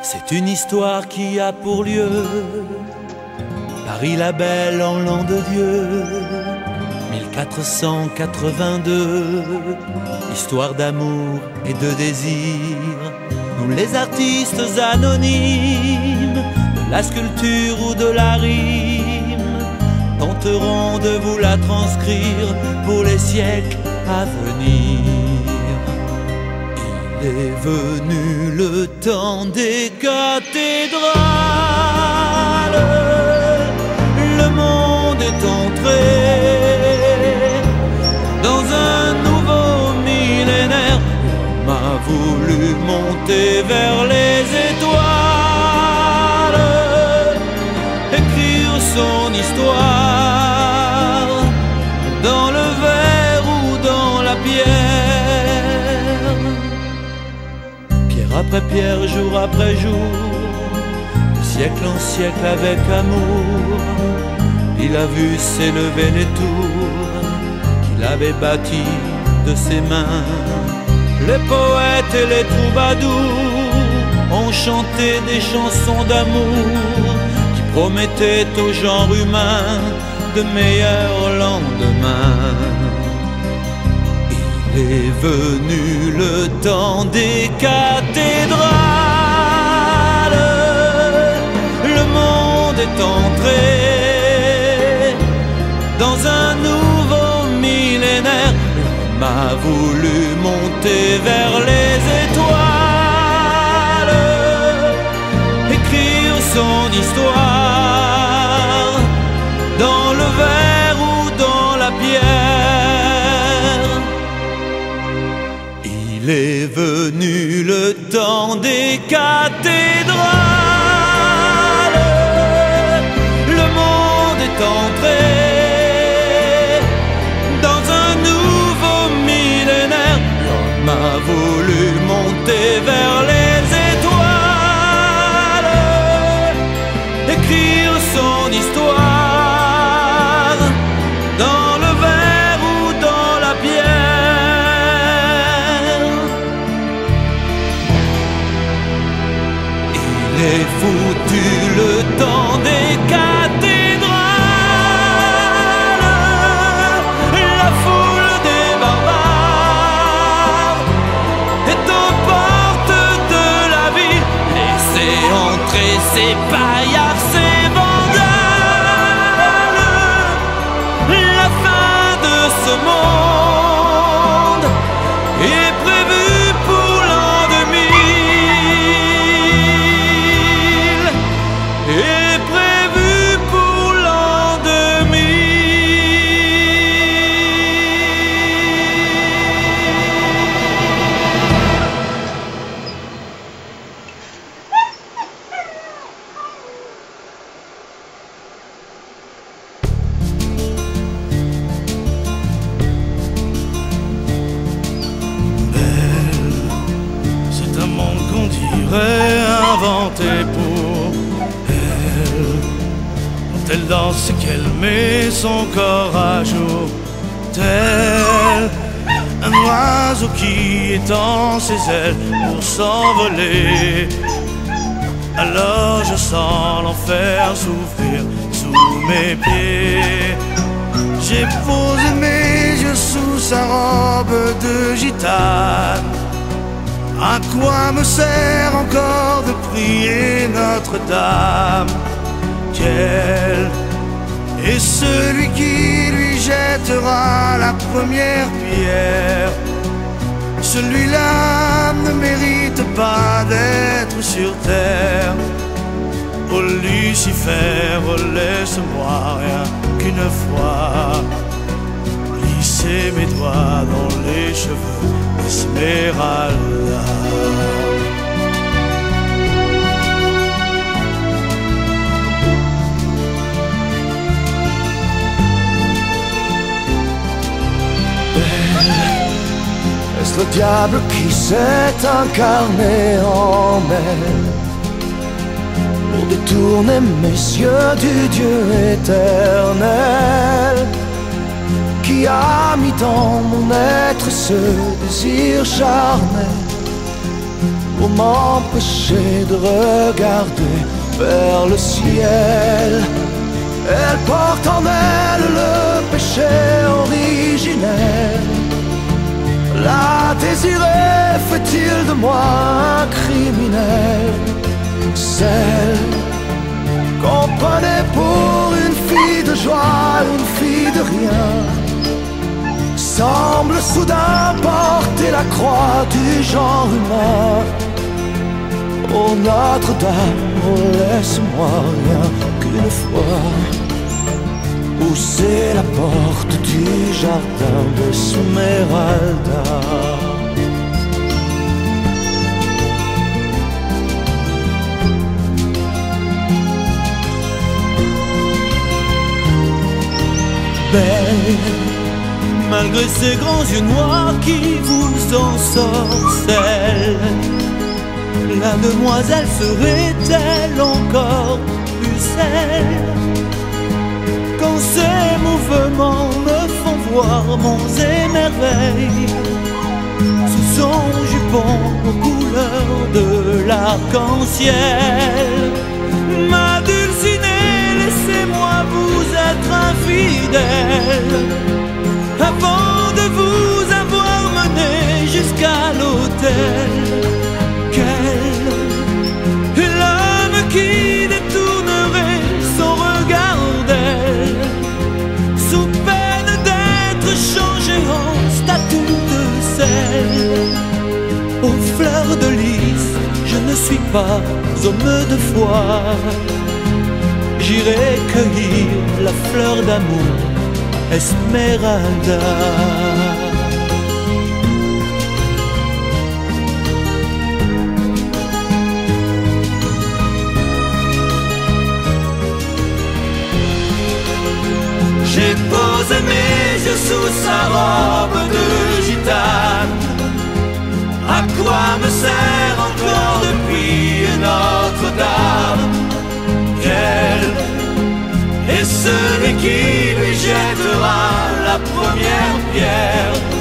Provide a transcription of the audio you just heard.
C'est une histoire qui a pour lieu Paris la belle en l'an de Dieu 1482. Histoire d'amour et de désir. Nous les artistes anonymes de la sculpture ou de la rime tenterons de vous la transcrire pour les siècles à venir. Il est venu le temps des cathédrales. Le monde est entré dans un nouveau millénaire. L'homme a voulu monter vers les étoiles, écrire son histoire dans le verre ou dans la pierre. Pierre après pierre, jour après jour, de siècle en siècle avec amour, il a vu s'élever les tours qu'il avait bâties de ses mains. Les poètes et les troubadours ont chanté des chansons d'amour qui promettaient au genre humain de meilleurs lendemains. Il est venu le temps des cathédrales. Le monde est entré dans un nouveau millénaire. L'homme a voulu monter vers les étoiles, écrire son histoire dans le verre ou dans la pierre. Il est venu le temps des cathédrales. Le monde est entré a voulu monter vers les étoiles, écrire son histoire dans le verre ou dans la pierre. Il est foutu le temps des cathédrales. La foule des barbares est aux portes de la ville. Laissez entrer ces paillards, ces vandales. La fin de ce monde est prévue pour l'an 2000. Est prévue pour l'an 2000. C'est un monde qu'on dirait inventé pour elle. Quand elle danse et qu'elle met son corps à jour, tel un oiseau qui étend ses ailes pour s'envoler. Alors je sens l'enfer s'ouvrir sous mes pieds. J'ai posé mes yeux sous sa robe de gitane. À quoi me sert encore de prier Notre-Dame? Quel est celui qui lui jettera la première pierre? Celui-là ne mérite pas d'être sur terre. Oh Lucifer, oh laisse-moi rien qu'une fois glisser mes doigts dans les cheveux d'Esmeralda. Est-ce le diable qui s'est incarné en elle pour détourner mes yeux du Dieu éternel, qui a mis dans mon être ce désir charnel pour m'empêcher de regarder vers le ciel. Elle porte en elle le péché originel. La désirer fait-il de moi un criminel? Celle qu'on prenait pour une fille de joie, une fille de rien, semble soudain porter la croix du genre humain. Oh Notre-Dame, oh laisse-moi rien qu'une fois pousser la porte du jardin d'Esmeralda. Belle, malgré ces grands yeux noirs qui vous ensorcellent, la demoiselle serait-elle encore plus celle? Quand ces mouvements me font voir monts et merveilles, sous son jupon aux couleurs de l'arc-en-ciel. Ma dulcinée, laissez-moi vous être infidèle, avant de vous avoir mené jusqu'à l'autel. L'homme qui détournerait son regard d'elle, sous peine d'être changé en statue de sel. Aux fleurs de lys, je ne suis pas homme de foi. J'irai cueillir la fleur d'amour, Esmeralda. J'ai posé mes yeux sous sa robe de gitane. À quoi me sert encore depuis Notre-Dame? Quel est celui qui lui jettera la première pierre?